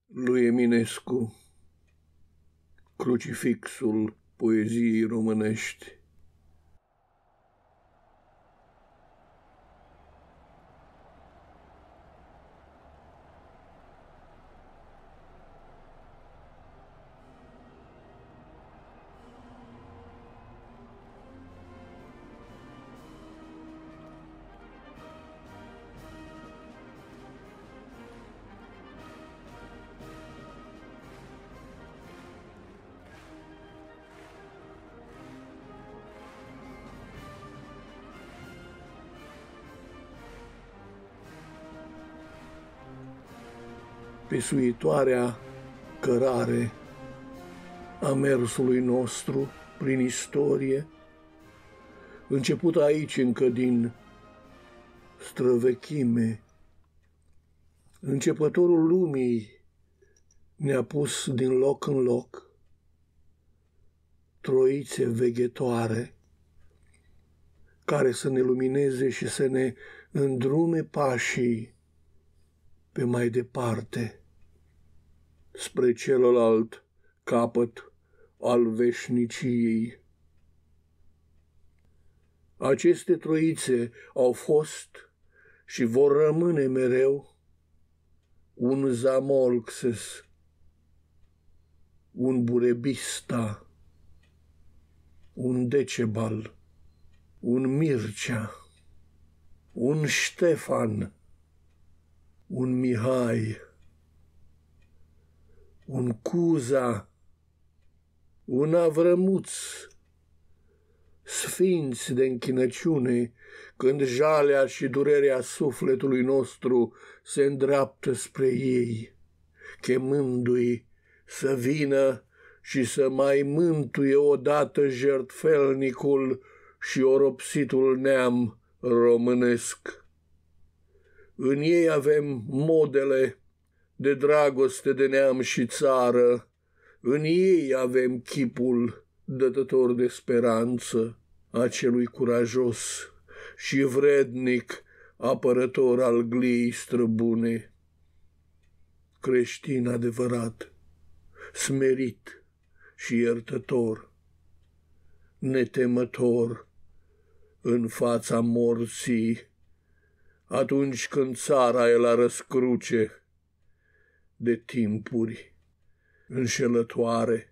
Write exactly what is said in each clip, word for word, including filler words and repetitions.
lui Eminescu, crucifixul poeziei românești. Pe suitoarea cărare a mersului nostru prin istorie, început aici încă din străvechime, începătorul lumii ne-a pus din loc în loc troițe veghetoare care să ne lumineze și să ne îndrume pașii pe mai departe, spre celălalt capăt al veșniciei. Aceste troițe au fost și vor rămâne mereu un Zamolxes, un Burebista, un Decebal, un Mircea, un Ștefan, un Mihai, un Cuza, un Avrămuț, sfinți de închinăciune, când jalea și durerea sufletului nostru se îndreaptă spre ei, chemându-i să vină și să mai mântuie odată jertfelnicul și oropsitul neam românesc. În ei avem modele de dragoste de neam și țară, în ei avem chipul dătător de speranță a celui curajos și vrednic apărător al gliei străbune. Creștin adevărat, smerit și iertător, netemător în fața morții, atunci când țara e la răscruce de timpuri înșelătoare.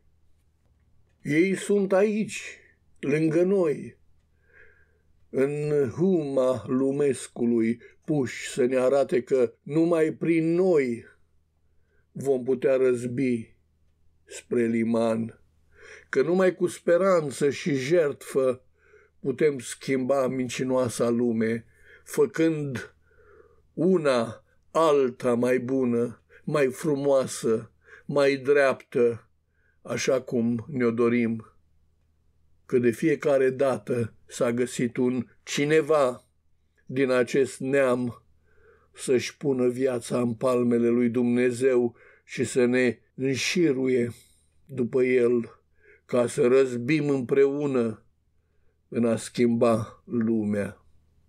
Ei sunt aici, lângă noi, în huma lumescului, puși să ne arate că numai prin noi vom putea răzbi spre liman, că numai cu speranță și jertfă putem schimba mincinoasa lume, făcând una alta mai bună, mai frumoasă, mai dreaptă, așa cum ne-o dorim. Că de fiecare dată s-a găsit un cineva din acest neam să-și pună viața în palmele lui Dumnezeu și să ne înșiruie după el, ca să răzbim împreună în a schimba lumea.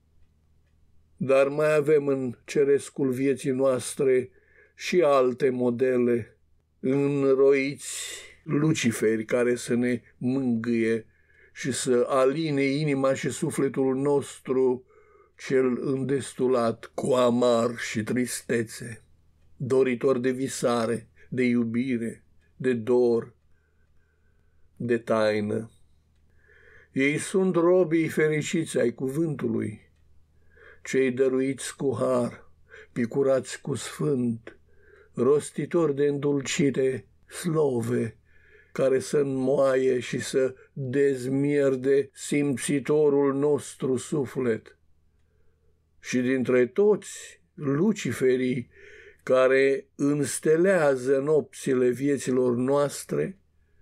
Dar mai avem în cerescul vieții noastre și alte modele, înroiți luciferi care să ne mângâie și să aline inima și sufletul nostru cel îndestulat cu amar și tristețe, doritor de visare, de iubire, de dor, de taină. Ei sunt robii fericiți ai cuvântului, cei dăruiți cu har, picurați cu sfânt, rostitori de îndulcite slove, care să înmoaie și să dezmierde simțitorul nostru suflet. Și dintre toți luciferii care înstelează nopțile vieților noastre,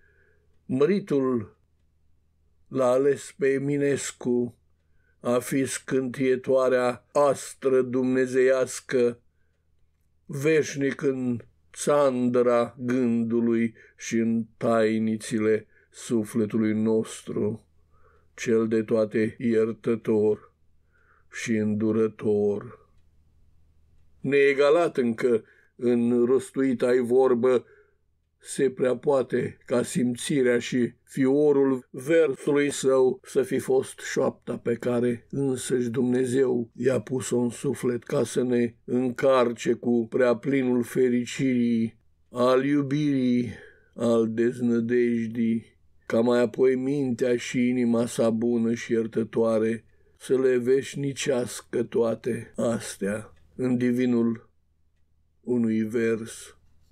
măritul l-a ales pe Eminescu a fi scântietoarea astră dumnezeiască, veșnic în țandăra gândului și în tainițile sufletului nostru, cel de toate iertător și îndurător. Neegalat încă în rostuita-i vorbă, se prea poate ca simțirea și fiorul versului său să fi fost șoapta pe care însăși Dumnezeu i-a pus-o în suflet ca să ne încarce cu prea plinul fericirii, al iubirii, al deznădejdii, ca mai apoi mintea și inima sa bună și iertătoare să le veșnicească toate astea în divinul unui vers.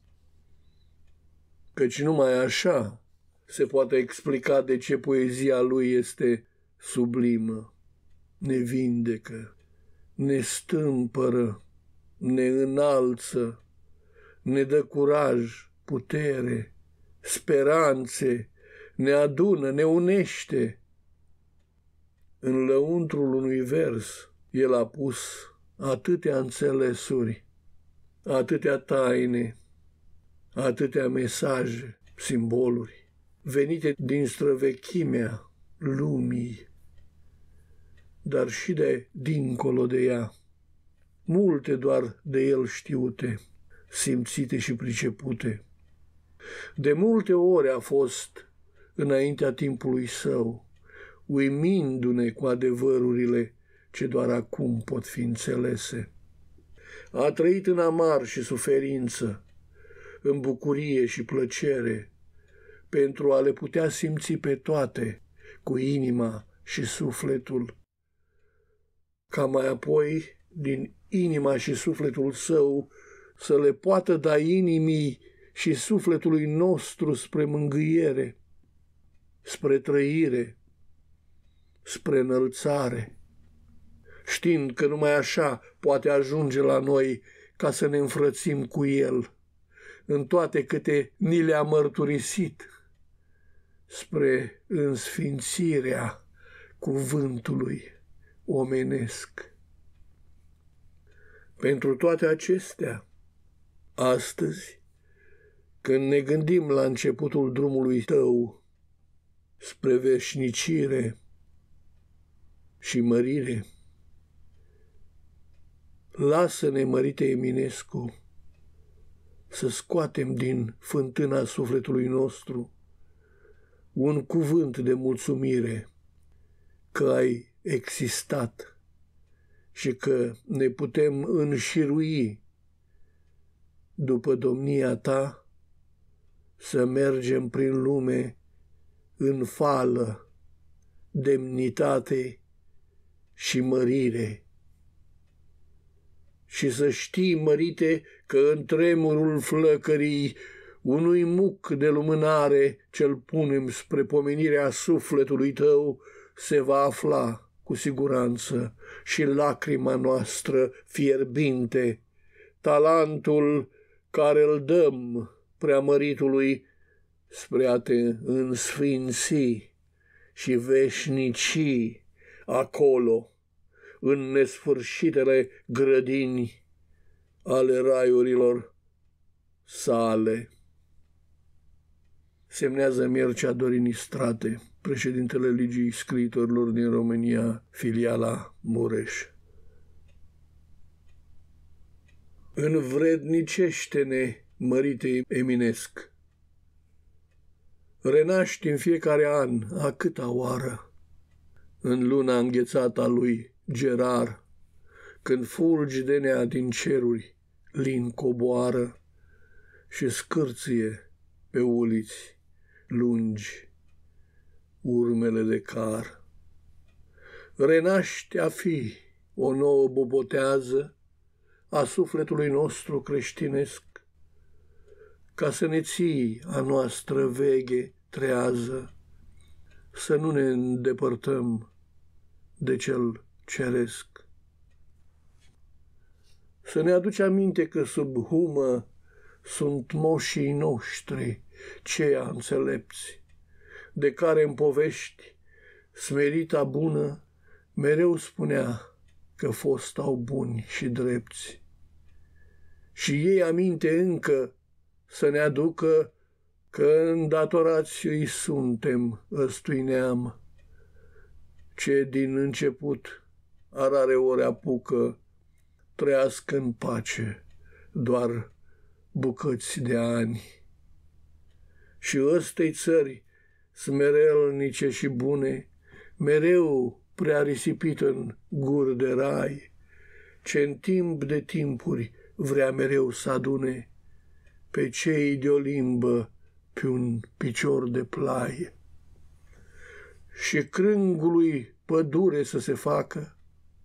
Căci numai așa se poate explica de ce poezia lui este sublimă, ne vindecă, ne stâmpără, ne înalță, ne dă curaj, putere, speranțe, ne adună, ne unește. În lăuntrul unui vers el a pus atâtea înțelesuri, atâtea taine, atâtea mesaje, simboluri, venite din străvechimea lumii, dar și de dincolo de ea, multe doar de el știute, simțite și pricepute. De multe ori a fost înaintea timpului său, uimindu-ne cu adevărurile ce doar acum pot fi înțelese. A trăit în amar și suferință, în bucurie și plăcere, pentru a le putea simți pe toate cu inima și sufletul, ca mai apoi din inima și sufletul său să le poată da inimii și sufletului nostru spre mângâiere, spre trăire, spre înălțare, știind că numai așa poate ajunge la noi ca să ne înfrățim cu el în toate câte ni le-a mărturisit spre însfințirea cuvântului omenesc. Pentru toate acestea, astăzi, când ne gândim la începutul drumului tău spre veșnicire și mărire, lasă-ne, Mărite Eminescu, să scoatem din fântâna sufletului nostru un cuvânt de mulțumire că ai existat și că ne putem înșirui după domnia ta să mergem prin lume în fală, demnitate și mărire. Și să știi, Mărite, că în tremurul flăcării unui muc de lumânare ce-l punem spre pomenirea sufletului tău se va afla cu siguranță și lacrima noastră fierbinte, talentul care îl dăm preamăritului spre a te însfinți și veșnici acolo, în nesfârșitele grădini ale raiurilor sale. Semnează Mircea Dorin Istrate, președintele Ligii Scriitorilor din România, filiala Mureș. Învrednicește-ne, Mărite Eminesc. Renaști în fiecare an, a câta oară, în luna înghețată a lui Gerar, când fulgi de nea din ceruri, lin coboară și scârție pe uliți lungi urmele de car. Renaște a fi o nouă bobotează a sufletului nostru creștinesc, ca să ne ții a noastră veche trează, să nu ne îndepărtăm de cel ceresc. Să ne aduci aminte că sub humă sunt moșii noștri, ceia înțelepți, de care în povești smerita bună mereu spunea că fost au buni și drepți. Și ei aminte încă să ne aducă că îndatorați îi suntem ăstui neam, ce din început a rare ori apucă trăiască în pace doar bucăți de ani. Și ăstei țări smerelnice și bune, mereu prea risipit în gur de rai, ce în timp de timpuri vrea mereu să adune pe cei de o limbă pe un picior de plai. Și crângului pădure să se facă,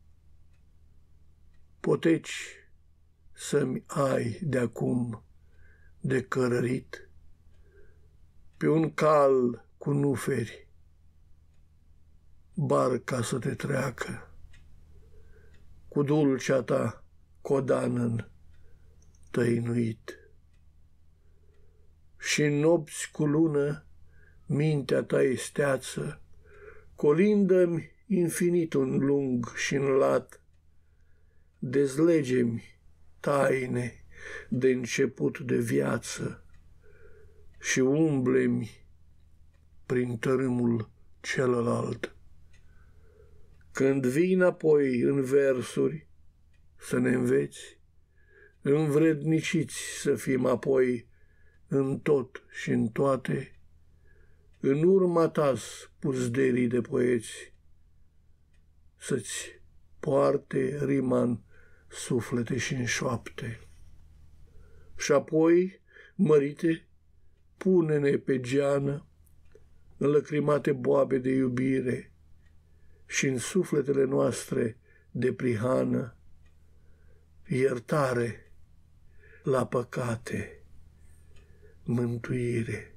poteci să-mi ai de acum de cărărit pe un cal cu nuferi, barca să te treacă cu dulcea ta codană tăinuit. Și nopți cu lună mintea ta esteață, colindă-mi infinit un lung și în lat, dezlege-mi taine de început de viață și umble-mi prin tărâmul celălalt. Când vii înapoi în versuri să ne înveți, învredniciți să fim apoi în tot și în toate, în urma ta-s puzderii de poeți, să-ți poarte rima-n suflete și în șoapte. Și apoi, mărite, pune-ne pe geană înlăcrimate boabe de iubire și în sufletele noastre de prihană iertare la păcate, mântuire.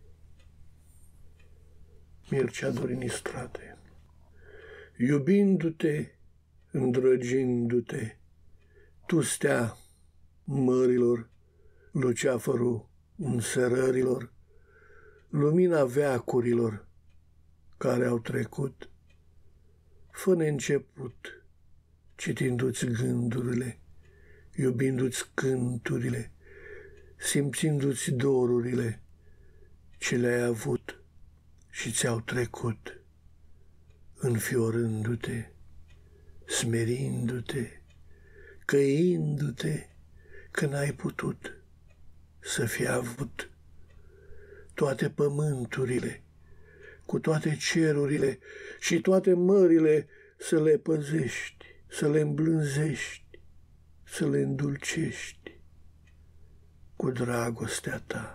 Mircea Dorin Istrate. Iubindu-te, îndrăgindu-te, tu stea mărilor, luceafărul înserărilor, lumina veacurilor care au trecut, fă-ne început, citindu-ți gândurile, iubindu-ți cânturile, simțindu-ți dorurile ce le-ai avut și ți-au trecut, înfiorându-te, smerindu-te, căindu-te că n-ai putut să fi avut toate pământurile, cu toate cerurile și toate mările să le păzești, să le îmblânzești, să le îndulcești cu dragostea ta.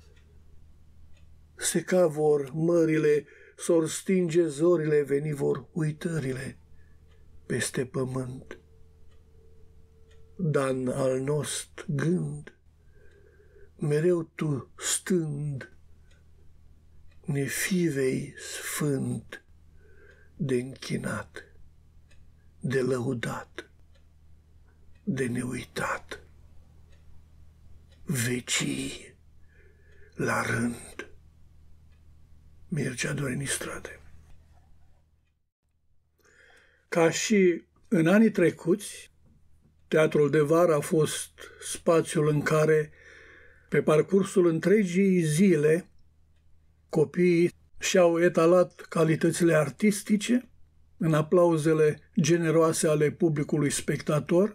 Seca vor mările, s-or stinge zorile, veni vor uitările peste pământ. Dan al nostru gând, mereu tu stând, ne fivei sfânt de închinat, de lăudat, de neuitat, vecii la rând. Mircea Dorin Istrate. Ca și în anii trecuți, Teatrul de Vară a fost spațiul în care, pe parcursul întregii zile, copiii și-au etalat calitățile artistice în aplauzele generoase ale publicului spectator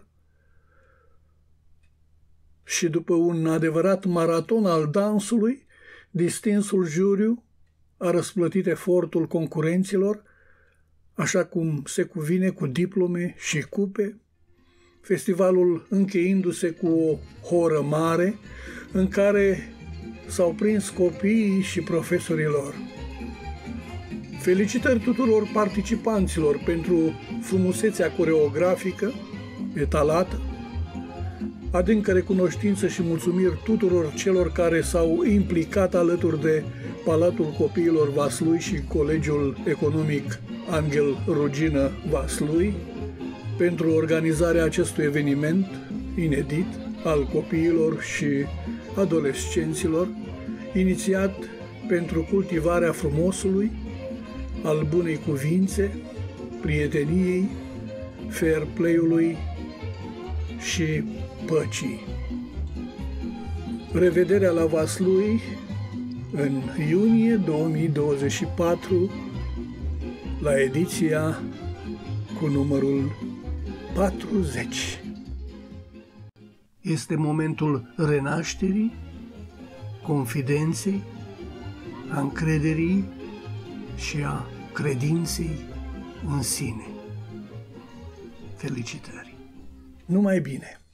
și după un adevărat maraton al dansului, distinsul juriu a răsplătit efortul concurenților, așa cum se cuvine, cu diplome și cupe, festivalul încheindu-se cu o horă mare în care s-au prins copiii și profesorii lor. Felicitări tuturor participanților pentru frumusețea coreografică etalată, adâncă recunoștință și mulțumiri tuturor celor care s-au implicat alături de Palatul Copiilor Vaslui și Colegiul Economic Angel Rugină Vaslui pentru organizarea acestui eveniment inedit al copiilor și adolescenților, inițiat pentru cultivarea frumosului, al bunei cuvințe, prieteniei, fair play-ului și păcii. Revederea la Vaslui în iunie două mii douăzeci și patru la ediția cu numărul patruzeci. Este momentul renașterii, confidenței, a încrederii și a credinței în sine. Felicitări! Numai bine!